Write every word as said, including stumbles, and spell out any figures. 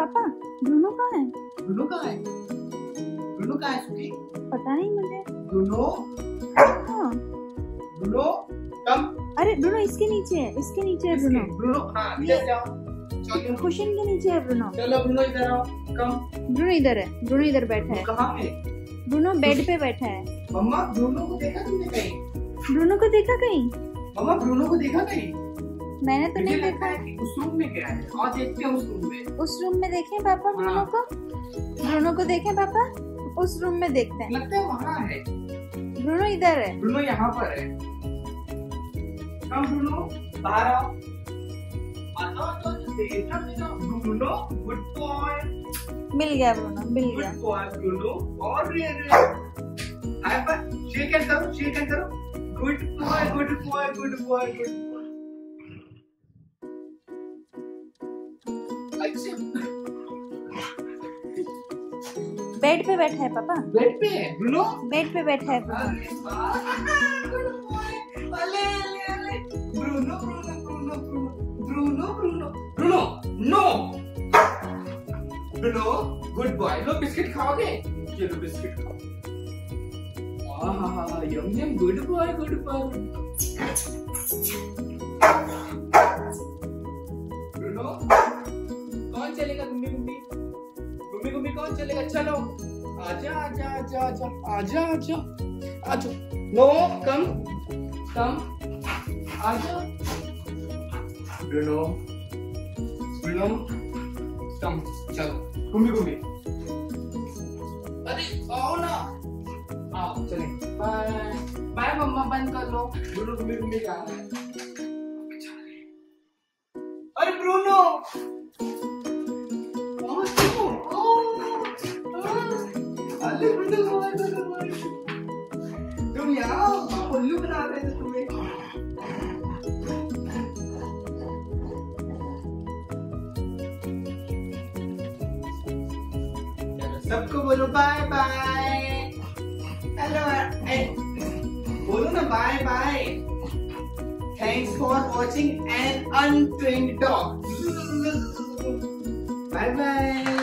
पापा ब्रूनो कहाँ है? ब्रूनो कहाँ है? ब्रूनो कहाँ है सुखी? पता नहीं मुझे। ब्रूनो? हाँ। Bruno come. अरे ब्रूनो इसके नीचे है, इसके नीचे है ब्रूनो। ब्रूनो हाँ इधर जाओ। चलो कुशन के नीचे है ब्रूनो। चलो ब्रूनो इधर आओ। कम। ब्रूनो इधर है, ब्रूनो इधर बैठा है। कहाँ है? ब्रूनो बेड पे बैठा है। मम्मा ब्रूनो को देखा तुमने कहीं? ब्रूनो को देखा कहीं? मम्मा ब्रूनो को देखा कहीं? मैंने तो नहीं देखा। उस रूम में गया है और देखते हैं उस रूम में। उस रूम में देखें पापा ब्रूनो को? ब्रूनो को देखें पापा? उस रूम में देखते हैं। लगता है वहाँ है। ब्रूनो इधर है। ब्रूनो यहाँ पर है। कम ब्रूनो बाहर आओ। देखा मेरा ब्रूनो गुड बॉय। मिल गया ब्रूनो, मिल गया। Good boy Bruno. और रे रे हाय पर शेक हैंड करो, शेक हैंड करो। Good boy good boy good boy good boy. Bed पे बैठा है पापा। बेड पे है ब्रूनो? बेड पे बैठा है Bruno. Bruno Bruno Bruno Bruno Bruno Bruno no Bruno good boy. लो बिस्किट खाओगे? चलो बिस्किट खाओ। आहा yum yum good boy good boy. Bruno कौन चलेगा? गुम्मी गुम्मी गुम्मी गुम्मी कौन चलेगा? चलो आजा आजा आजा आजा आजा आजा आजा। नो कम कम आजा ब्रूनो ब्रूनो कम। चलो गुम्मी गुम्मी। अरे आओ ना, आओ चले। बाय बाय मम्मा बंद कर लो। ब्रूनो गुम्मी गुम्मी जा रहा है। अरे ब्रूनो तुम यहाँ उल्लू बना रहे थे तुम्हें। सबको बोलो बाय बाय। हेलो बोलो ना bye bye. Thanks for watching an untrained dog. Bye bye.